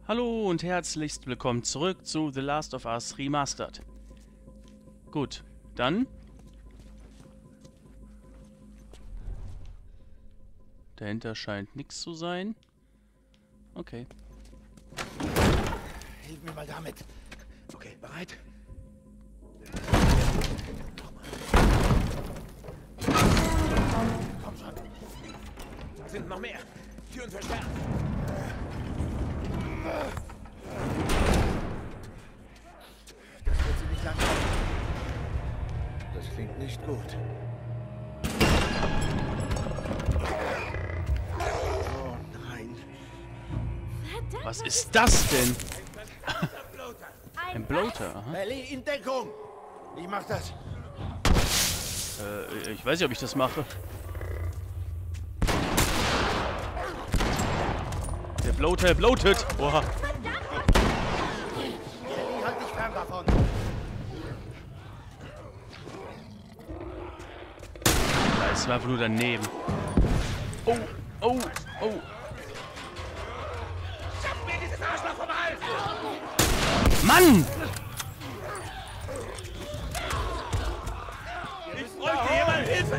Hallo und herzlichst willkommen zurück zu The Last of Us Remastered. Gut, dann... Dahinter scheint nichts zu sein. Okay. Hilf mir mal damit. Okay, bereit? Komm schon. Da sind noch mehr. Türen versperrt. Das wird sie nicht lang halten. Das klingt nicht gut. Oh nein. Was ist das denn? Ein Bloater, aha. Ellie, in Deckung! Ich mach das. Ich weiß nicht, ob ich das mache. Der Bloater bloatet! Oha. Ellie, halt dich fern davon. Da ist einfach nur daneben. Oh, oh, oh. Schaff mir dieses Arschloch vom Hals! Mann! Ich bräuchte hier mal Hilfe!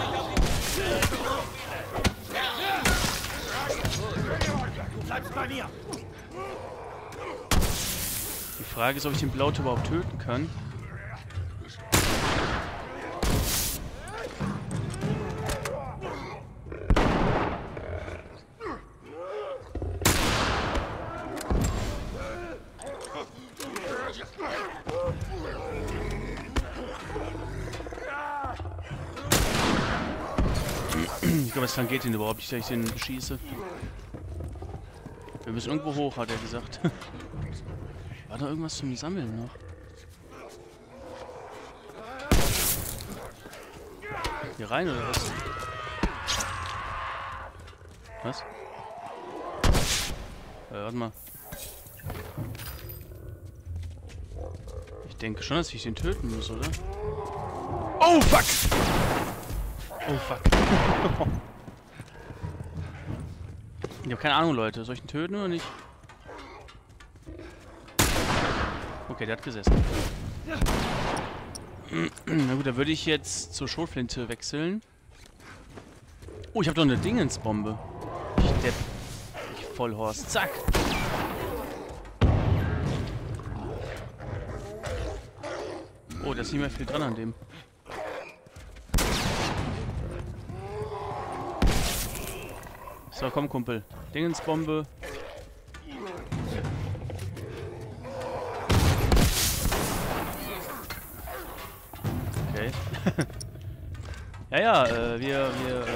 Du bleibst bei mir! Die Frage ist, ob ich den Bloater überhaupt töten kann. Ich glaube, es tangiert ihn überhaupt nicht, dass ich den beschieße. Wir müssen irgendwo hoch, hat er gesagt. War da irgendwas zum Sammeln noch? Hier rein oder was? Was? Warte mal. Ich denke schon, dass ich den töten muss, oder? Oh, fuck! Oh, fuck. Ich habe keine Ahnung, Leute. Soll ich ihn töten oder nicht? Okay, der hat gesessen. Na gut, dann würde ich jetzt zur Schrotflinte wechseln. Oh, ich habe doch eine Dingensbombe. Ich Depp. Ich Vollhorst. Zack. Oh, da ist nicht mehr viel dran an dem. So, komm, Kumpel. Dingensbombe. Okay. Ja, wir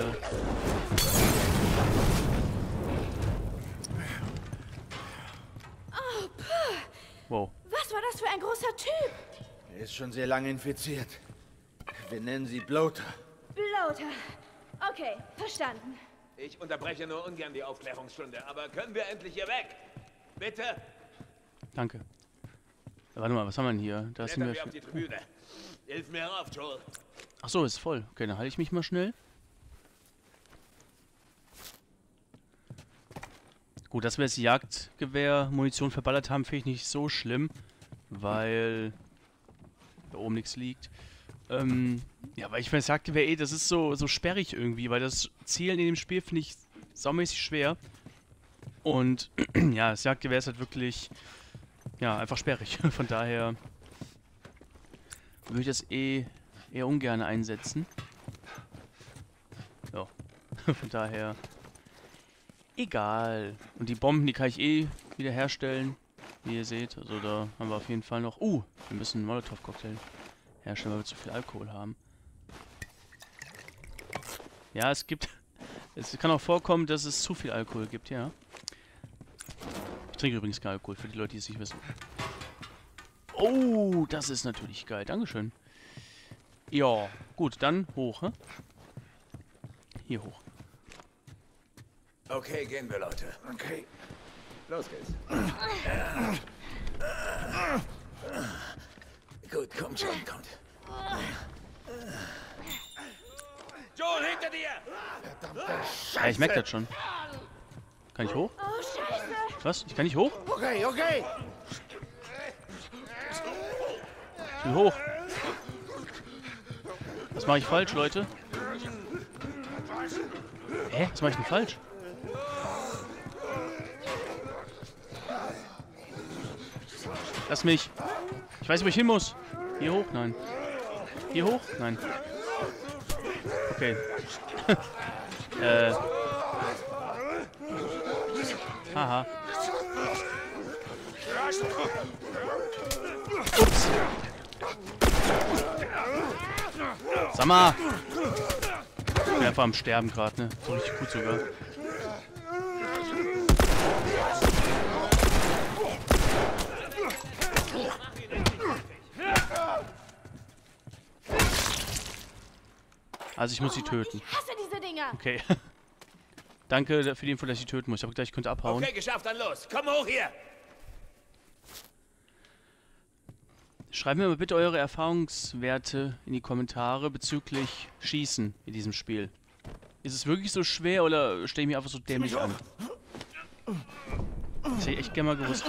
Oh, puh. wow. Was war das für ein großer Typ? Er ist schon sehr lange infiziert. Wir nennen sie Bloater. Bloater. Okay, verstanden. Ich unterbreche nur ungern die Aufklärungsstunde, aber können wir endlich hier weg? Bitte? Danke. Warte mal, was haben wir denn hier? Da sind Klettern wir auf wir. die Tribüne. Hilf mir rauf, Joel. Ach so, ist voll. Okay, dann halte ich mich mal schnell. Gut, dass wir jetzt Jagdgewehr-Munition verballert haben, finde ich nicht so schlimm, weil da oben nichts liegt. Ja, weil ich finde, das Jagdgewehr das ist so sperrig irgendwie, weil das Zielen in dem Spiel finde ich saumäßig schwer. Und ja, das Jagdgewehr ist halt wirklich, ja, einfach sperrig. Von daher würde ich das eher ungern einsetzen. Ja, von daher egal. Und die Bomben, die kann ich wieder herstellen, wie ihr seht. Also da haben wir auf jeden Fall noch... wir müssen einen Molotow-Cocktail herstellen, weil wir zu viel Alkohol haben. Ja, es kann auch vorkommen, dass es zu viel Alkohol gibt, ja. Ich trinke übrigens keinen Alkohol, für die Leute, die es nicht wissen. Oh, das ist natürlich geil. Dankeschön. Ja, gut, dann hoch, hä? Hier hoch. Okay, gehen wir, Leute. Okay. Los geht's. Gut, kommt schon, kommt. Joel, hinter dir! Verdammte Ja, ich merke das schon. Kann ich hoch? Oh, Scheiße. Was? Ich kann nicht hoch? Okay, okay. Ich will hoch. Was mache ich falsch, Leute? Hä? Was mache ich denn falsch? Lass mich. Ich weiß nicht, wo ich hin muss. Hier hoch? Nein. Hier hoch? Nein. Okay. Haha. Ups. Sag mal. Ich bin einfach am Sterben gerade, ne? So richtig gut sogar. Also ich muss sie töten. Ich hasse diese Dinger. Okay. Danke für die Info, dass ich töten muss. Ich habe gleich, ich könnte abhauen. Okay, geschafft, dann los. Komm hoch hier. Schreibt mir mal bitte eure Erfahrungswerte in die Kommentare bezüglich Schießen in diesem Spiel. Ist es wirklich so schwer oder stelle ich mich einfach so dämlich an? Das hätte ich echt gerne mal gewusst.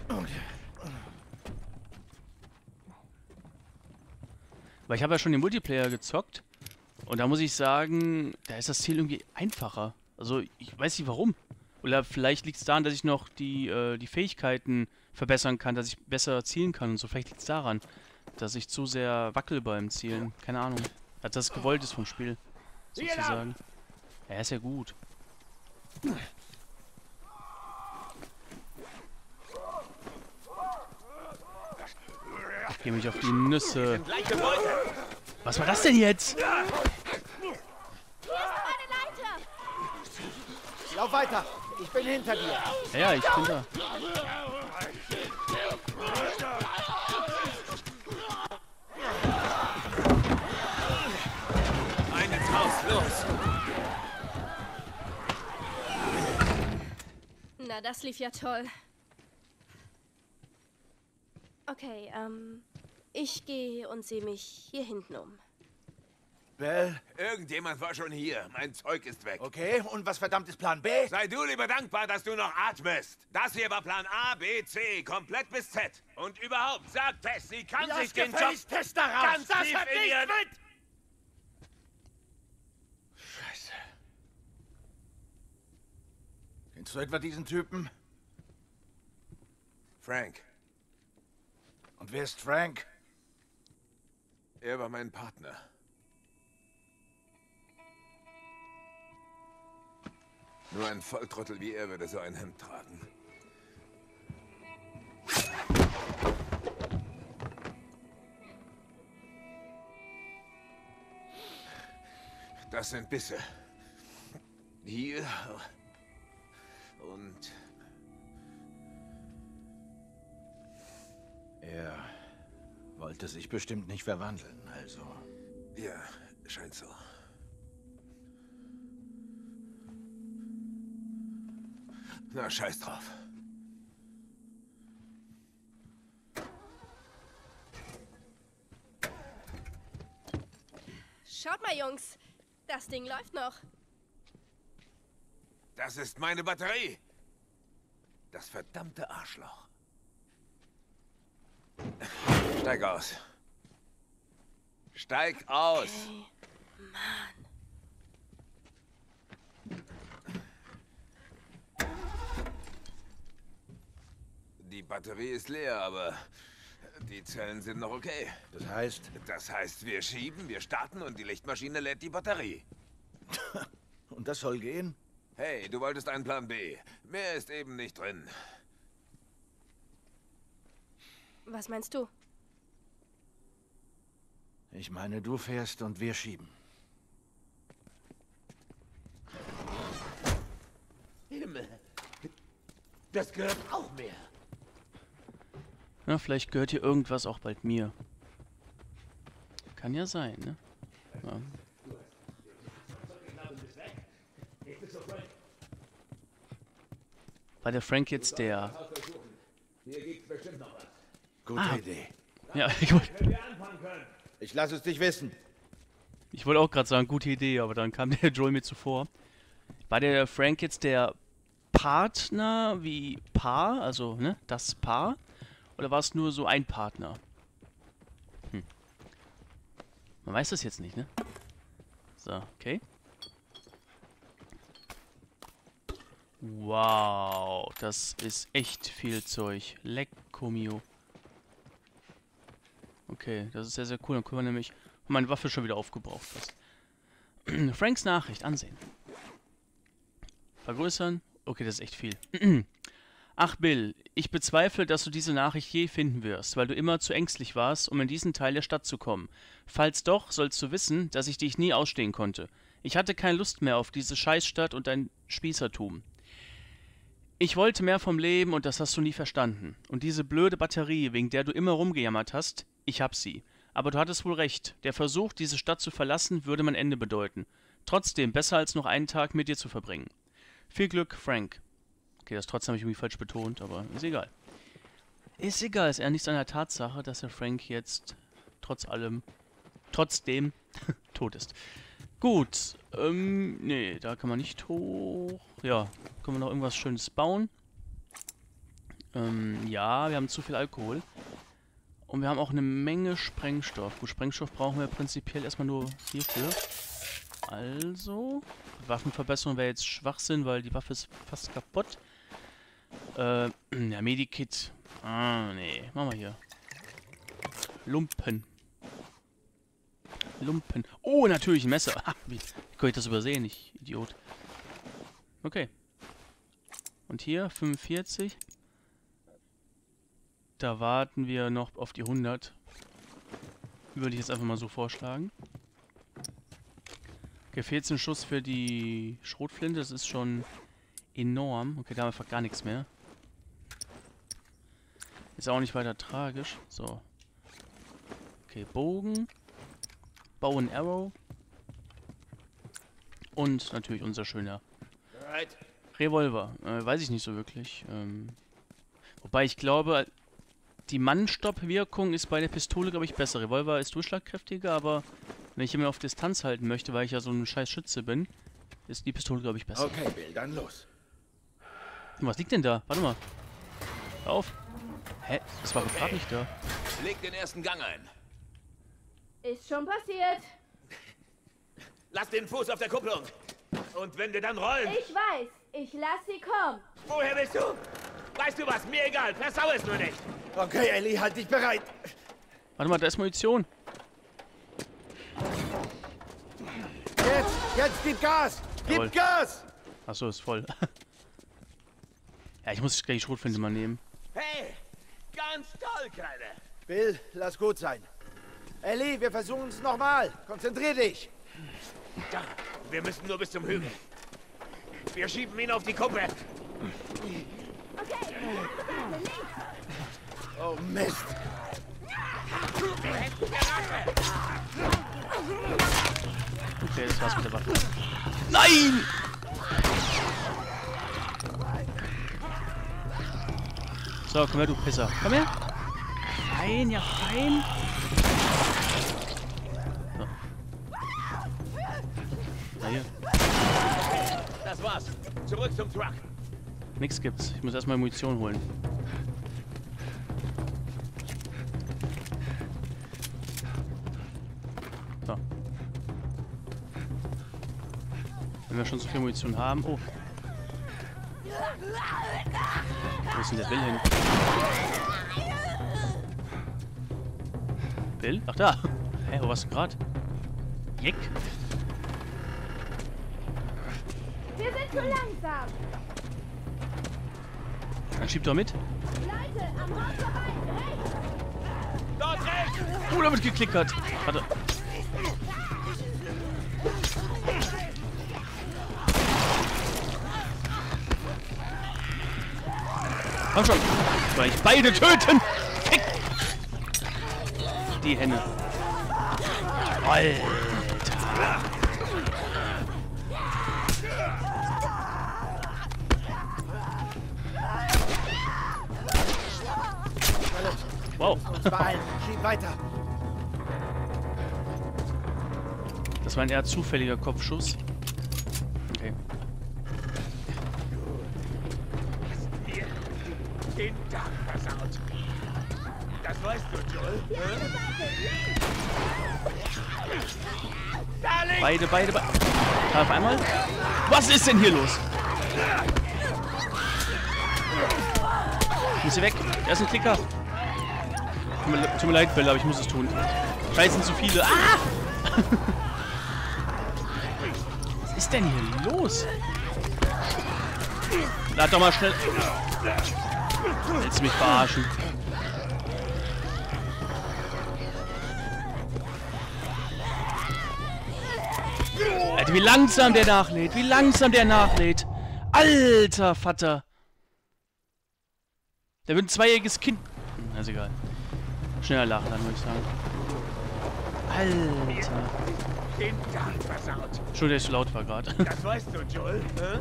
Weil ich habe ja schon den Multiplayer gezockt und da muss ich sagen, da ist das Ziel irgendwie einfacher. Also ich weiß nicht warum. Oder vielleicht liegt es daran, dass ich noch die Fähigkeiten verbessern kann, dass ich besser zielen kann und so. Vielleicht liegt es daran, dass ich zu sehr wackel beim Zielen. Keine Ahnung. Dass das gewollt ist vom Spiel. Sozusagen. Ja, ist ja gut. Ich geh mich auf die Nüsse. Was war das denn jetzt? Hier ist meine Leiter. Lauf weiter. Ich bin hinter dir. Ja, ich bin da. Rein ins Haus, los. Na, das lief ja toll. Okay, ich gehe und sehe mich hier hinten um. Bell, Irgendjemand war schon hier. Mein Zeug ist weg. okay. Und was verdammt ist Plan B? Sei du lieber dankbar, dass du noch atmest. Das hier war Plan A, B, C, komplett bis Z. Und überhaupt, sag Tess, sie kann sich den Job Test daraus. ganz tief in ihren... Scheiße. Kennst du etwa diesen Typen? Frank, Und wer ist Frank? er war mein Partner. Nur ein Volltrottel wie er würde so ein Hemd tragen. Das sind Bisse. Hier. Und... Er wollte sich bestimmt nicht verwandeln, also. ja, scheint so. Na, scheiß drauf. Schaut mal, Jungs. Das Ding läuft noch. Das ist meine Batterie. Das verdammte Arschloch. Steig aus. Steig aus. Hey, Mann. Die Batterie ist leer, aber die Zellen sind noch okay. Das heißt, Das heißt, wir schieben, wir starten und die Lichtmaschine lädt die Batterie. und das soll gehen? Hey, du wolltest einen Plan B. Mehr ist eben nicht drin. Was meinst du? Ich meine, du fährst und wir schieben. Himmel. Das gehört auch mir. Ja, vielleicht gehört hier irgendwas auch bald mir. Kann ja sein, ne? Ja. War der Frank jetzt der... Hier gibt's bestimmt noch was. Gute Idee. Ja, Wir anfangen können. Ich lasse es dich wissen. ich wollte auch gerade sagen, gute Idee, aber dann kam der Joel mir zuvor. War der Frank jetzt der Partner wie Paar, also, ne, das Paar? Oder war es nur so ein Partner? Man weiß das jetzt nicht, ne? So, okay. Wow, das ist echt viel Zeug. Lecco mio. Okay, das ist sehr, sehr cool. Dann können wir nämlich meine Waffe schon wieder aufgebraucht fast. Franks Nachricht ansehen. Vergrößern. Okay, das ist echt viel. Ach Bill, ich bezweifle, dass du diese Nachricht je finden wirst, weil du immer zu ängstlich warst, um in diesen Teil der Stadt zu kommen. Falls doch, sollst du wissen, dass ich dich nie ausstehen konnte. Ich hatte keine Lust mehr auf diese Scheißstadt und dein Spießertum. Ich wollte mehr vom Leben und das hast du nie verstanden. Und diese blöde Batterie, wegen der du immer rumgejammert hast, ich hab sie. Aber du hattest wohl recht. Der Versuch, diese Stadt zu verlassen, würde mein Ende bedeuten. Trotzdem besser als noch einen Tag mit dir zu verbringen. Viel Glück, Frank. Okay, das trotzdem habe ich irgendwie falsch betont, aber ist egal. Ist egal, ist eher nichts an der Tatsache, dass der Frank jetzt trotzdem tot ist. Gut, nee, da kann man nicht hoch. Ja, können wir noch irgendwas Schönes bauen? Ja, wir haben zu viel Alkohol. Und wir haben auch eine Menge Sprengstoff. Gut, Sprengstoff brauchen wir prinzipiell erstmal nur hierfür. Also, Waffenverbesserung wäre jetzt Schwachsinn, weil die Waffe ist fast kaputt. Ja, Medikit. Ah, nee. Machen wir hier. Lumpen. Lumpen. Oh, natürlich ein Messer. Ha, wie konnte ich das übersehen? Ich Idiot. Okay. Und hier 45. Da warten wir noch auf die 100. Würde ich jetzt einfach mal so vorschlagen. Okay, 14 Schuss für die Schrotflinte. Das ist schon enorm. Okay, da haben wir einfach gar nichts mehr. Ist auch nicht weiter tragisch. So. Okay, Bogen. Bow and Arrow. Und natürlich unser schöner Revolver. Weiß ich nicht so wirklich. Wobei ich glaube, die Mannstopp-Wirkung ist bei der Pistole, glaube ich, besser. Revolver ist durchschlagkräftiger, aber wenn ich immer auf Distanz halten möchte, weil ich ja so ein scheiß Schütze bin, ist die Pistole, glaube ich, besser. Okay, Bill, dann los. Was liegt denn da? Warte mal. Hör auf. Hä? Das war gerade nicht da. Leg den ersten Gang ein. Ist schon passiert. Lass den Fuß auf der Kupplung. Und wenn wir dann rollen... Ich weiß. Ich lass sie kommen. Woher bist du? Weißt du was? Mir egal. Versau es nur nicht. Okay, Ellie, halt dich bereit. Warte mal, da ist Munition. Jetzt gib Gas! Jawohl. Gib Gas! Achso, ist voll. Ja, ich muss gleich die Schrotflinte mal nehmen. Hey, ganz toll, Kleine. Bill, lass gut sein. Ellie, wir versuchen es nochmal. Konzentrier dich. Da, wir müssen nur bis zum Hügel. Wir schieben ihn auf die Kuppe. Okay. Oh, Mist. Okay, das war's mit der Waffe. Nein! So, komm her, du Pisser. Komm her. Fein, ja fein. So. Na hier. Das war's. Zurück zum Truck. Nix gibt's. Ich muss erstmal Munition holen. So. Wenn wir schon so viel Munition haben. Oh. Wo ist denn der Bill hin? Bill? Ach da. Hä, wo warst du gerade? Jeck. Wir sind zu langsam. Dann schieb doch mit. Leute, am Haus vorbei. Rechts. Dort rechts! Oh, da wird geklickert. Warte. Komm schon. Soll ich beide töten? Fick. Die Henne. Alter. Wow. Beeilen. Schieb weiter. Das war ein eher zufälliger Kopfschuss. Okay. Den Tag versaut. Das weißt du, Joel. Beide. Auf einmal? Was ist denn hier los? Ich muss hier weg. Er ist ein Klicker. Tut mir leid, Bella, aber ich muss es tun. Scheiße, sind zu viele. Ah! Was ist denn hier los? Lad doch mal schnell. Willst du mich verarschen? Alter, wie langsam der nachlädt. Alter Vater. Der wird ein zweijähriges Kind. Ist egal. Schneller lachen, dann würde ich sagen. Alter. Den Tag versaut. Entschuldigung, dass ich so laut war gerade. Das weißt du, Joel. Du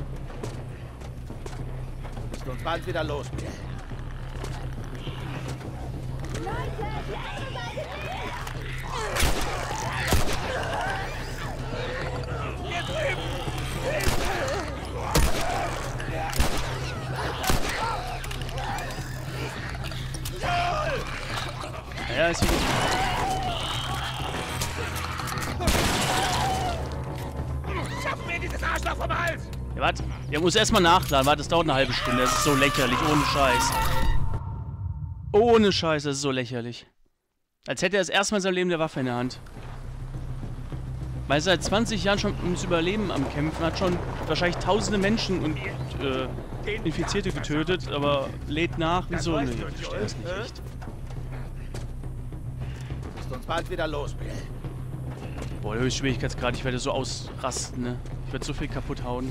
musst uns bald wieder los, Bill. Ja, ist gut. Schaff mir dieses Arschloch vom Hals! Ja, warte. Der muss erstmal nachladen. Warte, das dauert eine halbe Stunde. Das ist so lächerlich. Ohne Scheiß. Ohne Scheiß, das ist so lächerlich. Als hätte er das erste Mal in seinem Leben eine Waffe in der Hand. Weil er seit 20 Jahren schon ums Überleben am Kämpfen hat, schon wahrscheinlich tausende Menschen und Infizierte getötet, aber lädt nach. Wieso? Nee, ich verstehe das nicht echt. Du musst uns bald wieder los, Bill. Boah, der Höchstschwierigkeitsgrad, ich werde so ausrasten, ne? Ich werde so viel kaputt hauen.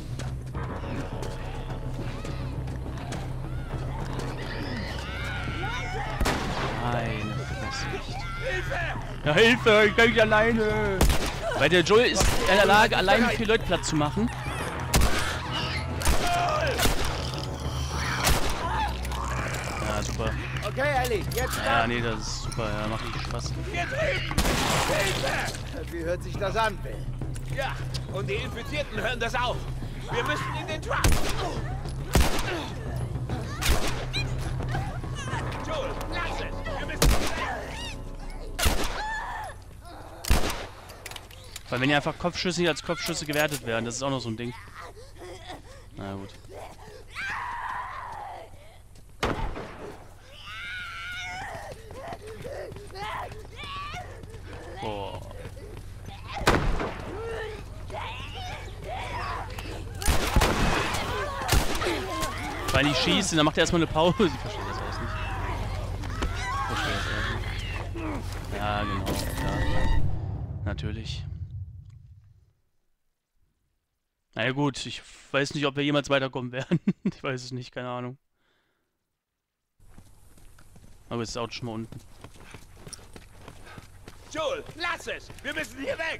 Meine Fresse. Ja, Hilfe! Ich kann nicht alleine! Weil der Joel ist in der Lage, alleine 4 Leute platt zu machen. Ja, super. Okay, Ellie, jetzt Ja, dann. nee, das ist super. Ja, macht richtig Spaß. Hier drüben! Hilfe! Wie hört sich das an, Bill? Ja, und die Infizierten hören das auch. Wir müssen in den Truck. Joel, lass es! Wir müssen... Weil wenn die einfach Kopfschüsse nicht als Kopfschüsse gewertet werden, das ist auch noch so ein Ding. Na gut. Boah. Weil ich schieße, dann macht er erstmal eine Pause. Ich verstehe das alles nicht. Ja, genau. Ja. Natürlich. Na ja, gut, ich weiß nicht, ob wir jemals weiterkommen werden. Ich weiß es nicht, keine Ahnung. Aber jetzt ist das Auto schon mal unten. Joel, lass es! Wir müssen hier weg!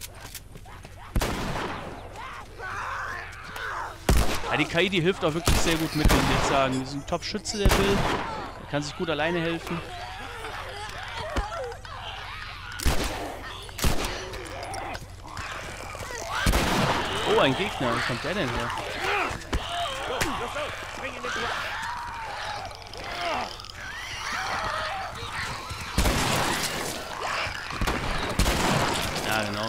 Ja, die KI, die hilft auch wirklich sehr gut mit, muss ich jetzt sagen. Das ist ein Top-Schütze, der Bill. Der kann sich gut alleine helfen. Oh, ein Gegner. Wo kommt der denn her? Los, spring in den Truck! Ja, genau.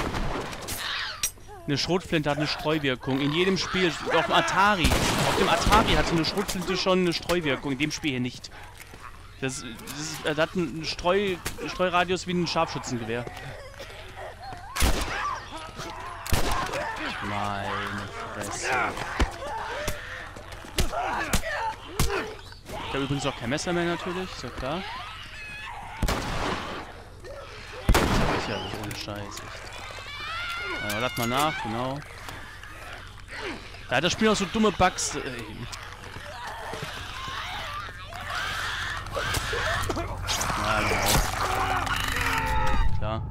Eine Schrotflinte hat eine Streuwirkung. In jedem Spiel, auf dem Atari. Auf dem Atari hatte eine Schrotflinte schon eine Streuwirkung. In dem Spiel hier nicht. Das hat einen Streuradius wie ein Scharfschützengewehr. Meine Fresse. Ich habe übrigens auch kein Messer mehr natürlich, ist ja klar. Lächerlich, ohne Scheiß, echt. Lad mal nach, genau. Da hat das Spiel auch so dumme Bugs. Ja, genau. Klar.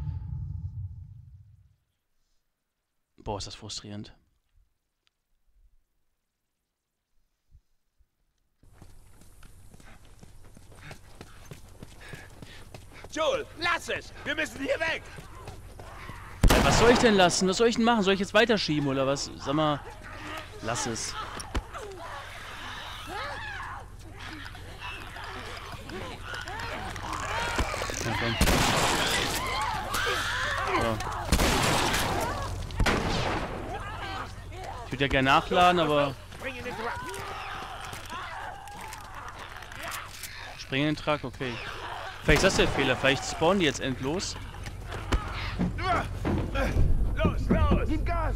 Boah, ist das frustrierend. Joel, lass es! Wir müssen hier weg! Was soll ich denn lassen? Was soll ich denn machen? Soll ich jetzt weiterschieben oder was? Sag mal, lass es. Ja, komm. So. Ich würde ja gerne nachladen, aber... Springen in den Truck, okay. Vielleicht ist das der Fehler, vielleicht spawnen die jetzt endlos. Los, los! Gib Gas!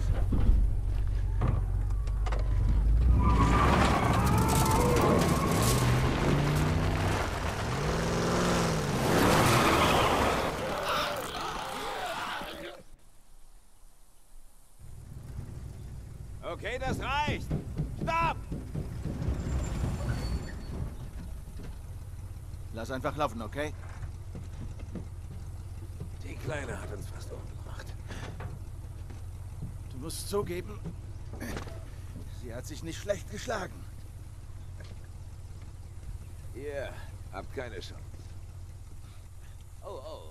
Okay, das reicht. Stopp! Lass einfach laufen, okay? Die Kleine hat uns fast umgebracht. Du musst zugeben, sie hat sich nicht schlecht geschlagen. Ihr habt keine Chance. Oh, oh.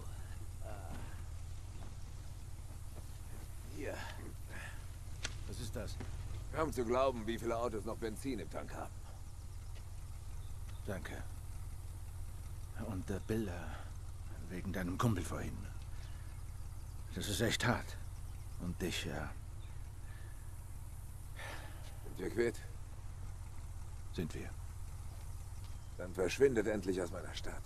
Hier. Was ist das? Kaum zu glauben, wie viele Autos noch Benzin im Tank haben. Danke. Und Bill, wegen deinem Kumpel vorhin. Das ist echt hart. Und dich, ja. Sind wir quitt? Sind wir. Dann verschwindet endlich aus meiner Stadt.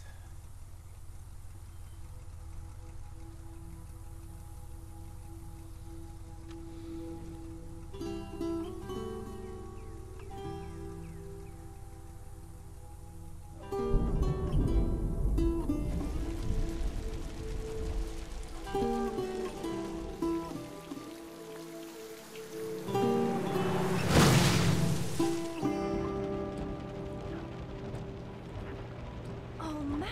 Oh Mann.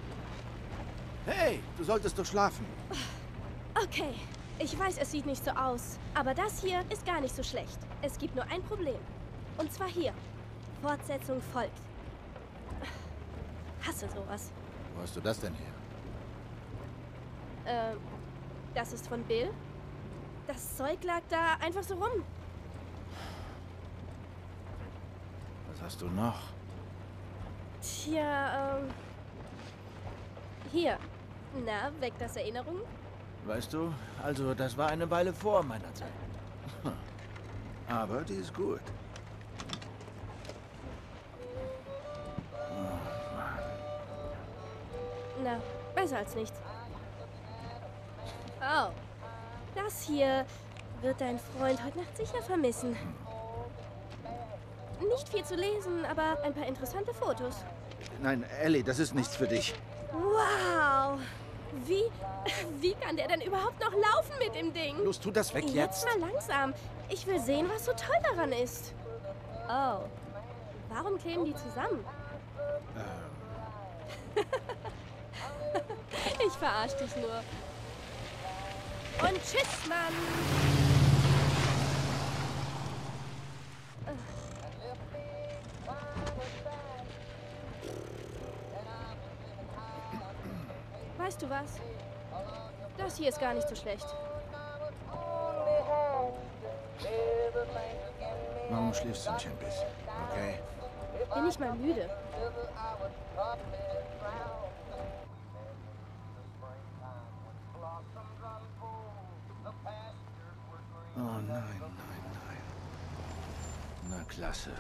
Hey, du solltest doch schlafen. Okay, ich weiß, es sieht nicht so aus, aber das hier ist gar nicht so schlecht. Es gibt nur ein Problem. Und zwar hier. Fortsetzung folgt. Hasse sowas. Wo hast du das denn her? Das ist von Bill. Das Zeug lag da einfach so rum. Was hast du noch? Tja, hier. Na, weckt das Erinnerungen? Weißt du, also das war eine Weile vor meiner Zeit. Aber die ist gut. Na, besser als nichts. Oh. Das hier wird dein Freund heute Nacht sicher vermissen. Nicht viel zu lesen, aber ein paar interessante Fotos. Nein, Ellie, das ist nichts für dich. Wow! Wie kann der denn überhaupt noch laufen mit dem Ding? Los, tu das weg jetzt. Jetzt mal langsam. Ich will sehen, was so toll daran ist. Oh. Warum kleben die zusammen? Ich verarsch dich nur. Und tschüss, Mann! Weißt du was? Das hier ist gar nicht so schlecht. Warum schläfst du nicht ein bisschen, okay? Bin nicht mal müde. Oh nein, nein, nein. Na klasse.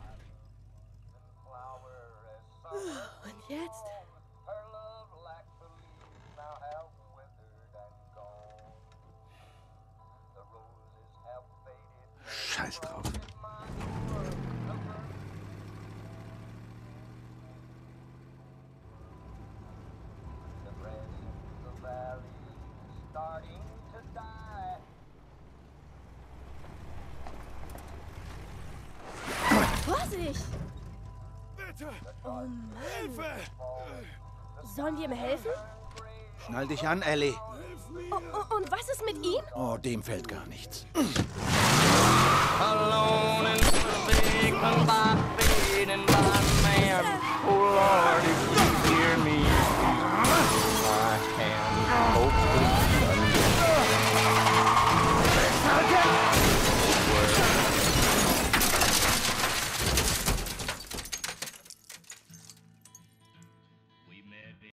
Und jetzt? Scheiß drauf. Vorsicht! Bitte! Oh Mann. Hilfe! Sollen wir ihm helfen? Schnall dich an, Ellie. Und was ist mit ihm? Oh, dem fällt gar nichts. Alone in the big by fading by man. Oh Lord, if you hear me, my hand. Hopefully.